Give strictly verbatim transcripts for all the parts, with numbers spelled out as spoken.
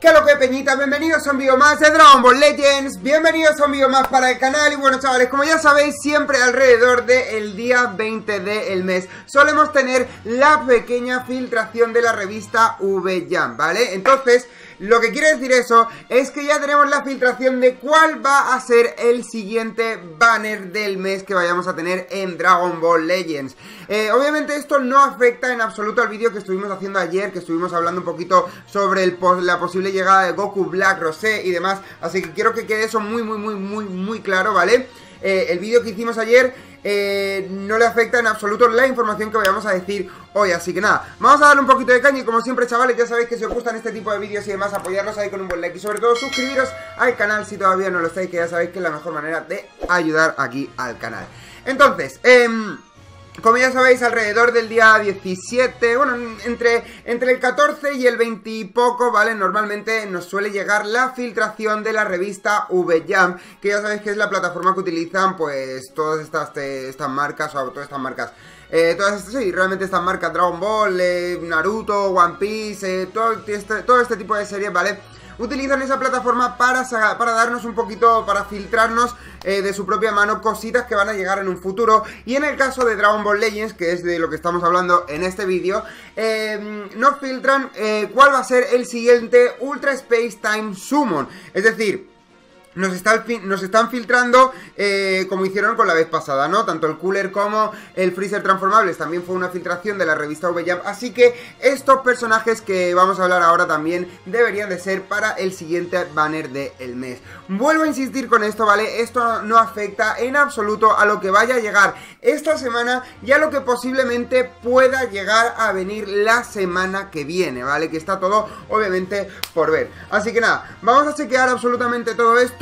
¿Qué lo que peñita? Bienvenidos a un vídeo más de Dragon Ball Legends. Bienvenidos a un vídeo más para el canal. Y bueno, chavales, como ya sabéis, siempre alrededor del día veinte del mes solemos tener la pequeña filtración de la revista V-Jump, ¿vale? Entonces, lo que quiere decir eso es que ya tenemos la filtración de cuál va a ser el siguiente banner del mes que vayamos a tener en Dragon Ball Legends. eh, Obviamente esto no afecta en absoluto al vídeo que estuvimos haciendo ayer, que estuvimos hablando un poquito sobre el pos la posible llegada de Goku Black Rosé y demás. Así que quiero que quede eso muy muy muy muy muy claro, ¿vale? Eh, el vídeo que hicimos ayer eh, no le afecta en absoluto la información que vayamos a decir hoy. Así que nada, vamos a darle un poquito de caña. Y como siempre, chavales, ya sabéis que si os gustan este tipo de vídeos y demás, apoyarlos ahí con un buen like. Y sobre todo suscribiros al canal si todavía no lo estáis, que ya sabéis que es la mejor manera de ayudar aquí al canal. Entonces, eh... como ya sabéis, alrededor del día diecisiete, bueno, entre, entre el catorce y el veinte y poco, ¿vale? Normalmente nos suele llegar la filtración de la revista V-Jump, que ya sabéis que es la plataforma que utilizan, pues, todas estas, te, estas marcas, o todas estas marcas, eh, todas estas, sí, realmente estas marcas, Dragon Ball, eh, Naruto, One Piece, eh, todo, este, todo este tipo de series, ¿vale? Utilizan esa plataforma para, para darnos un poquito, para filtrarnos eh, de su propia mano cositas que van a llegar en un futuro. Y en el caso de Dragon Ball Legends, que es de lo que estamos hablando en este vídeo, eh, nos filtran eh, cuál va a ser el siguiente Ultra Space Time Summon. Es decir, Nos, está, nos están filtrando eh, como hicieron con la vez pasada, ¿no? Tanto el Cooler como el Freezer Transformables también fue una filtración de la revista V-Jump. Así que estos personajes que vamos a hablar ahora también deberían de ser para el siguiente banner del mes. Vuelvo a insistir con esto, ¿vale? Esto no afecta en absoluto a lo que vaya a llegar esta semana y a lo que posiblemente pueda llegar a venir la semana que viene, ¿vale? Que está todo, obviamente, por ver. Así que nada, vamos a chequear absolutamente todo esto.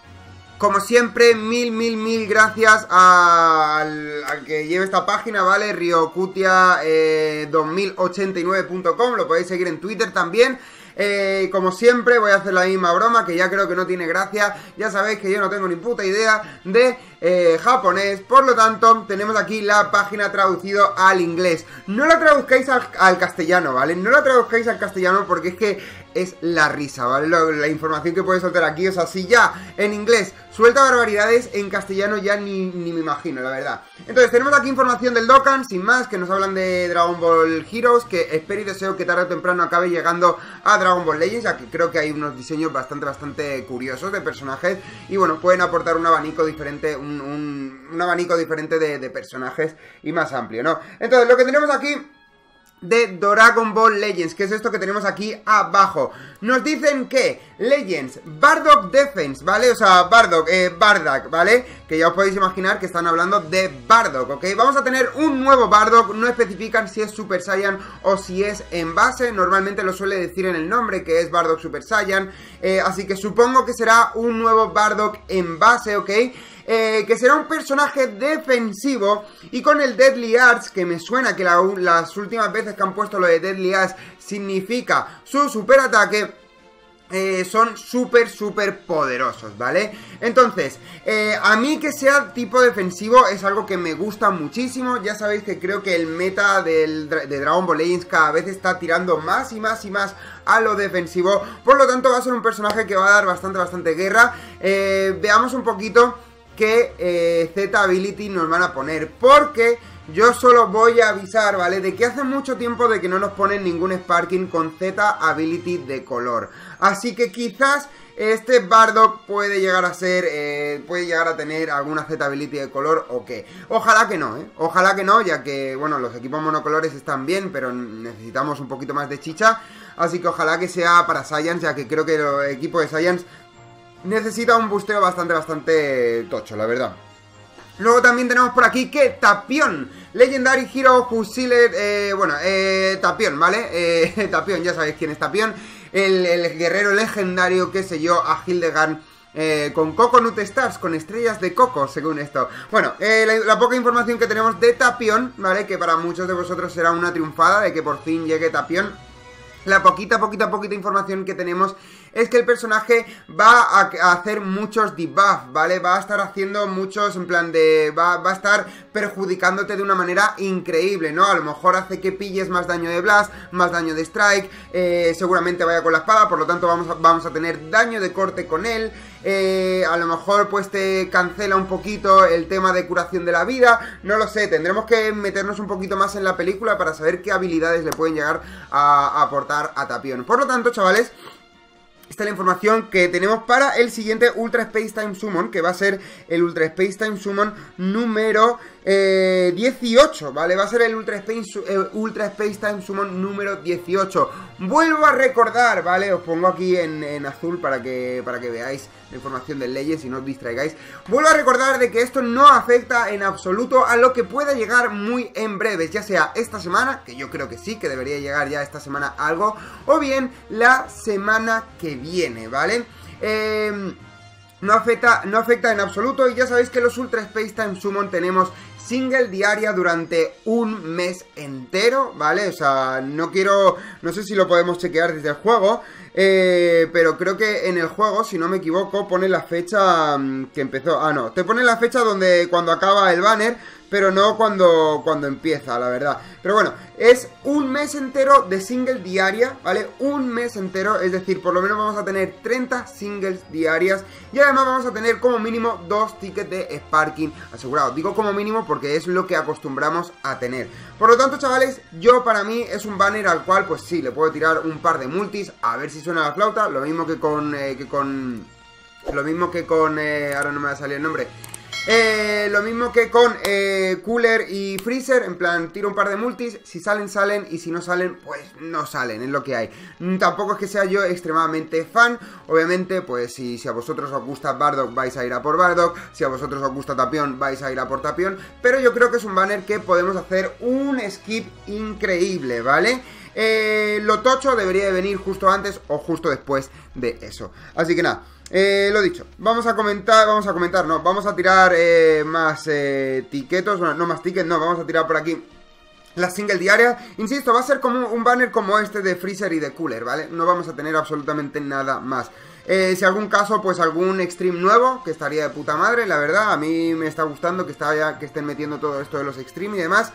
Como siempre, mil, mil, mil gracias al, al que lleve esta página, ¿vale? Ryokutia eh, dos mil ochenta y nueve punto com, lo podéis seguir en Twitter también. Eh, como siempre voy a hacer la misma broma, que ya creo que no tiene gracia. Ya sabéis que yo no tengo ni puta idea de eh, japonés, por lo tanto tenemos aquí la página traducido al inglés. No la traduzcáis al, al castellano, ¿vale? No la traduzcáis al castellano porque es que es la risa, ¿vale? La, la información que puedes soltar aquí, o sea, si ya en inglés suelta barbaridades, en castellano ya ni, ni me imagino, la verdad. Entonces tenemos aquí información del Dokkan, sin más, que nos hablan de Dragon Ball Heroes, que espero y deseo que tarde o temprano acabe llegando a Dragon Ball Legends, ya que creo que hay unos diseños bastante, bastante curiosos de personajes, y bueno, pueden aportar un abanico diferente, un, un, un abanico diferente de, de personajes y más amplio, ¿no? Entonces, lo que tenemos aquí de Dragon Ball Legends, que es esto que tenemos aquí abajo. Nos dicen que Legends, Bardock Defense, ¿vale? O sea, Bardock, eh, Bardock, ¿vale? Que ya os podéis imaginar que están hablando de Bardock, ¿ok? Vamos a tener un nuevo Bardock, no especifican si es Super Saiyan o si es en base. Normalmente lo suele decir en el nombre, que es Bardock Super Saiyan, eh, así que supongo que será un nuevo Bardock en base, ¿ok? Eh, que será un personaje defensivo y con el Deadly Arts, que me suena que la, las últimas veces que han puesto lo de Deadly Arts significa su superataque. Eh, son súper, súper poderosos, ¿vale? Entonces, eh, a mí que sea tipo defensivo es algo que me gusta muchísimo. Ya sabéis que creo que el meta del, de Dragon Ball Legends cada vez está tirando más y más y más a lo defensivo. Por lo tanto va a ser un personaje que va a dar bastante, bastante guerra. eh, Veamos un poquito qué eh, Z Ability nos van a poner, porque yo solo voy a avisar, ¿vale? De que hace mucho tiempo de que no nos ponen ningún Sparking con Z Ability de color. Así que quizás este Bardock puede llegar a ser, eh, puede llegar a tener alguna Z Ability de color o qué. Ojalá que no, ¿eh? Ojalá que no, ya que, bueno, los equipos monocolores están bien, pero necesitamos un poquito más de chicha. Así que ojalá que sea para Saiyans, ya que creo que el equipo de Saiyans necesita un busteo bastante, bastante tocho, la verdad. Luego también tenemos por aquí que Tapion, Legendary Hero Fusiler, eh, bueno, eh, Tapion, ¿vale? Eh, Tapion, ya sabéis quién es Tapion, el, el guerrero legendario que selló a Hildegard eh, con Coconut Stars, con estrellas de coco, según esto. Bueno, eh, la, la poca información que tenemos de Tapion, ¿vale? Que para muchos de vosotros será una triunfada de que por fin llegue Tapion. La poquita, poquita, poquita información que tenemos es que el personaje va a, a hacer muchos debuffs, ¿vale? Va a estar haciendo muchos, en plan de... Va, va a estar perjudicándote de una manera increíble, ¿no? A lo mejor hace que pilles más daño de blast, más daño de strike, eh, seguramente vaya con la espada, por lo tanto vamos a, vamos a tener daño de corte con él. Eh, a lo mejor pues te cancela un poquito el tema de curación de la vida, no lo sé, tendremos que meternos un poquito más en la película para saber qué habilidades le pueden llegar a, a aportar a Tapion. Por lo tanto, chavales, esta es la información que tenemos para el siguiente Ultra Space Time Summon, que va a ser el Ultra Space Time Summon número eh, dieciocho, ¿vale? Va a ser el Ultra Space, eh, Ultra Space Time Summon número dieciocho. Vuelvo a recordar, ¿vale? Os pongo aquí en, en azul para que, para que veáis la información del Legends y no os distraigáis. Vuelvo a recordar de que esto no afecta en absoluto a lo que pueda llegar muy en breves, ya sea esta semana, que yo creo que sí, que debería llegar ya esta semana algo, o bien la semana que viene, ¿vale? Eh, no afecta, no afecta en absoluto, y ya sabéis que los Ultra Space Time Summon tenemos single diaria durante un mes entero, ¿vale? O sea, no quiero... No sé si lo podemos chequear desde el juego, eh, pero creo que en el juego, si no me equivoco, pone la fecha um, que empezó... Ah, no, te pone la fecha donde cuando acaba el banner, pero no cuando, cuando empieza, la verdad. Pero bueno, es un mes entero de single diaria, ¿vale? Un mes entero, es decir, por lo menos vamos a tener treinta singles diarias. Y además vamos a tener como mínimo dos tickets de Sparking asegurados. Digo como mínimo porque es lo que acostumbramos a tener. Por lo tanto, chavales, yo para mí es un banner al cual, pues sí, le puedo tirar un par de multis, a ver si suena la flauta. Lo mismo que con... Eh, que con lo mismo que con... Eh, ahora no me va a salir el nombre... Eh, lo mismo que con eh, Cooler y Freezer, en plan, tiro un par de multis, si salen, salen, y si no salen, pues no salen, es lo que hay. Mm, tampoco es que sea yo extremadamente fan, obviamente, pues si, si a vosotros os gusta Bardock, vais a ir a por Bardock, si a vosotros os gusta Tapion, vais a ir a por Tapion, pero yo creo que es un banner que podemos hacer un skip increíble, ¿vale? Eh, lo tocho debería de venir justo antes o justo después de eso. Así que nada, eh, lo dicho, vamos a comentar, vamos a comentar, no, vamos a tirar eh, más eh, tiquetos, bueno, no más tickets, no, vamos a tirar por aquí las single diarias. Insisto, va a ser como un banner como este de Freezer y de Cooler, ¿vale? No vamos a tener absolutamente nada más. Eh, si algún caso, pues algún extreme nuevo, que estaría de puta madre, la verdad. A mí me está gustando que, está ya, que estén metiendo todo esto de los extreme y demás.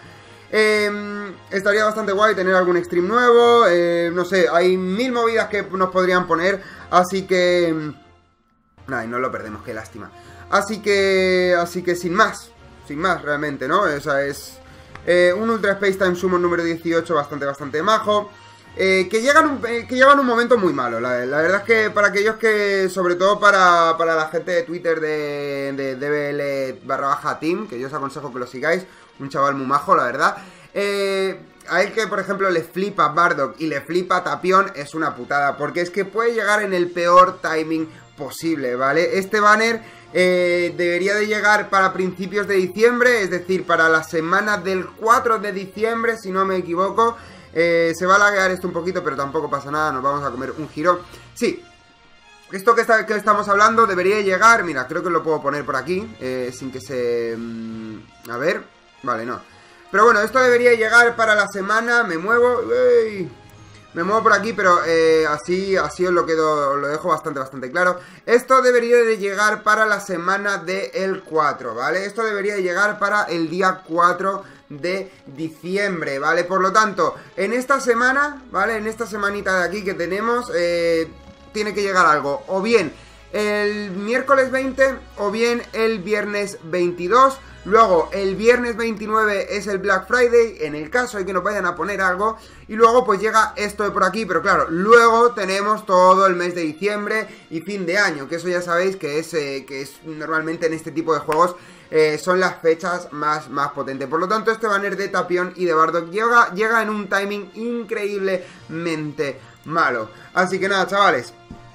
Eh, estaría bastante guay tener algún extreme nuevo, eh, no sé, hay mil movidas que nos podrían poner, así que... Ay, no lo perdemos, qué lástima. Así que, así que sin más, sin más realmente, ¿no? O sea, es eh, un Ultra Space Time Summon número dieciocho bastante, bastante majo. Eh, que, llega en un, eh, que llega en un momento muy malo, la, la verdad es que para aquellos que, sobre todo para, para la gente de Twitter de, de D B L barra baja team, que yo os aconsejo que lo sigáis, un chaval muy majo, la verdad. Eh, a él que, por ejemplo, le flipa Bardock y le flipa Tapion es una putada, porque es que puede llegar en el peor timing posible, ¿vale? Este banner eh, debería de llegar para principios de diciembre, es decir, para la semana del cuatro de diciembre, si no me equivoco. Eh, se va a laguear esto un poquito, pero tampoco pasa nada, nos vamos a comer un giro. Sí, esto que, está, que estamos hablando debería llegar, mira, creo que lo puedo poner por aquí, eh, sin que se... Mmm, a ver, vale, no. Pero bueno, esto debería llegar para la semana, me muevo... ¡Ey! Me muevo por aquí, pero eh, así, así os lo quedo, os lo dejo bastante, bastante claro. Esto debería de llegar para la semana del cuatro, ¿vale? Esto debería de llegar para el día cuatro de diciembre, ¿vale? Por lo tanto, en esta semana, ¿vale? En esta semanita de aquí que tenemos, eh, tiene que llegar algo. O bien el miércoles veinte, o bien el viernes veintidós. Luego, el viernes veintinueve es el Black Friday, en el caso de que nos vayan a poner algo. Y luego pues llega esto de por aquí, pero claro, luego tenemos todo el mes de diciembre y fin de año, que eso ya sabéis que es, eh, que es normalmente en este tipo de juegos eh, son las fechas más, más potentes. Por lo tanto, este banner de Tapion y de Bardock llega, llega en un timing increíblemente malo. Así que nada, chavales.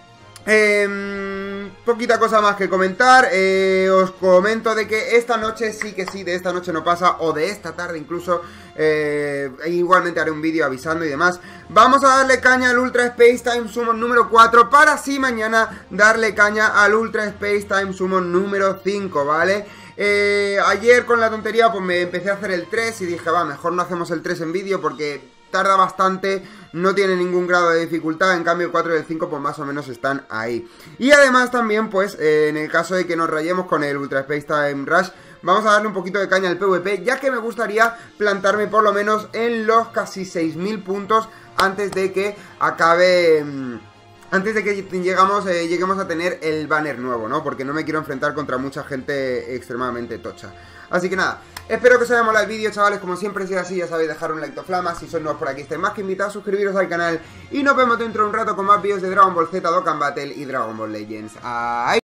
Eh, poquita cosa más que comentar. eh, Os comento de que esta noche sí que sí, de esta noche no pasa, o de esta tarde incluso, eh, igualmente haré un vídeo avisando y demás. Vamos a darle caña al Ultra Space Time Summon número cuatro, para así mañana darle caña al Ultra Space Time Summon número cinco, ¿vale? Eh, ayer con la tontería pues me empecé a hacer el tres y dije, va, mejor no hacemos el tres en vídeo porque tarda bastante, no tiene ningún grado de dificultad, en cambio el cuatro y el cinco pues más o menos están ahí. Y además también pues eh, en el caso de que nos rayemos con el Ultra Space Time Rush, vamos a darle un poquito de caña al PvP, ya que me gustaría plantarme por lo menos en los casi seis mil puntos antes de que acabe... Mmm, Antes de que llegamos, eh, lleguemos a tener el banner nuevo, ¿no? Porque no me quiero enfrentar contra mucha gente extremadamente tocha. Así que nada, espero que os haya molado el vídeo, chavales. Como siempre, si es así, ya sabéis, dejar un like to flama. Si sois nuevos por aquí, estáis más que invitados a suscribiros al canal. Y nos vemos dentro de un rato con más vídeos de Dragon Ball Z, Dokkan Battle y Dragon Ball Legends. ¡Ay!